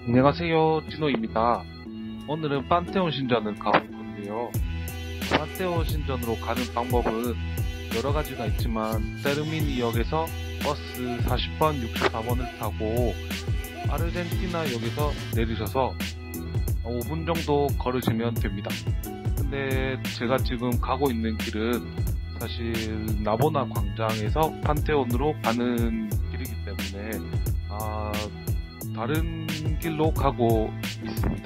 안녕하세요, 진호입니다. 오늘은 판테온 신전을 가볼 건데요. 판테온 신전으로 가는 방법은 여러 가지가 있지만 테르미니역에서 버스 40번, 64번을 타고 아르헨티나역에서 내리셔서 5분 정도 걸으시면 됩니다. 근데 제가 지금 가고 있는 길은 사실 나보나 광장에서 판테온으로 가는 길이기 때문에 다른 길로 가고 있습니다.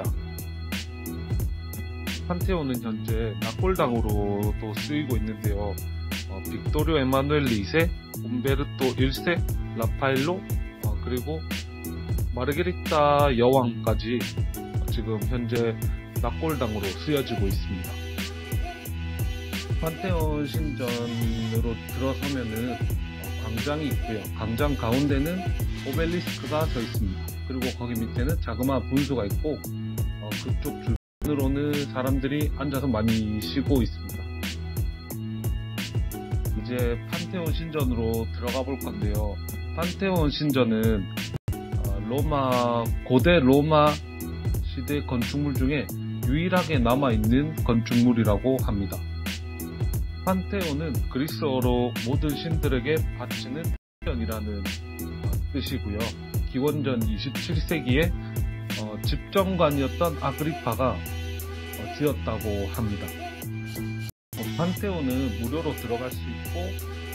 판테온은 현재 납골당으로도 쓰이고 있는데요. 빅토리오 에마누엘 2세, um베르토 1세, 라파엘로, 그리고 마르게리타 여왕까지 지금 현재 납골당으로 쓰여지고 있습니다. 판테온 신전으로 들어서면은 광장이 있고요. 광장 가운데는 오벨리스크가 서 있습니다. 그리고 거기 밑에는 자그마한 분수가 있고 그쪽 주변으로는 사람들이 앉아서 많이 쉬고 있습니다. 이제 판테온 신전으로 들어가 볼 건데요. 판테온 신전은 고대 로마 시대 건축물 중에 유일하게 남아있는 건축물이라고 합니다. 판테온은 그리스어로 모든 신들에게 바치는 pantheon이라는 뜻이고요. 기원전 27세기에 집정관이었던 아그리파가 지었다고 합니다. 판테온은 무료로 들어갈 수 있고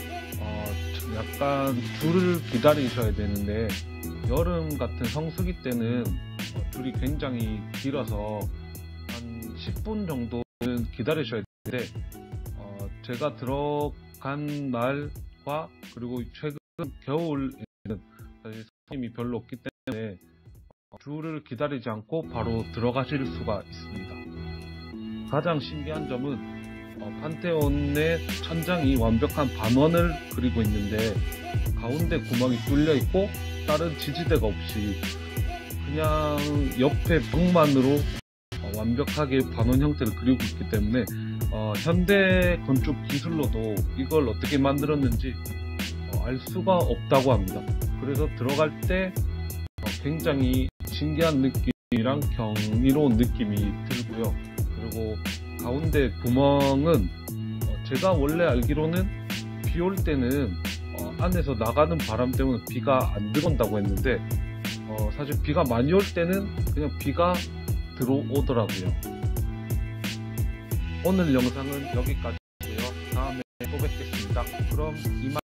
약간 줄을 기다리셔야 되는데 여름 같은 성수기 때는 줄이 굉장히 길어서 한 10분 정도는 기다리셔야 되는데 제가 들어간 날과 그리고 최근 겨울에는 사실 손님이 별로 없기 때문에 줄을 기다리지 않고 바로 들어가실 수가 있습니다. 가장 신기한 점은 판테온의 천장이 완벽한 반원을 그리고 있는데 가운데 구멍이 뚫려 있고 다른 지지대가 없이 그냥 옆에 벽만으로 완벽하게 반원 형태를 그리고 있기 때문에 현대 건축 기술로도 이걸 어떻게 만들었는지 알 수가 없다고 합니다. 그래서 들어갈 때 굉장히 신기한 느낌이랑 경이로운 느낌이 들고요. 그리고 가운데 구멍은 제가 원래 알기로는 비 올 때는 안에서 나가는 바람 때문에 비가 안 들어온다고 했는데 사실 비가 많이 올 때는 그냥 비가 들어오더라고요. 오늘 영상은 여기까지고요. 다음에 또 뵙겠습니다. 그럼 이만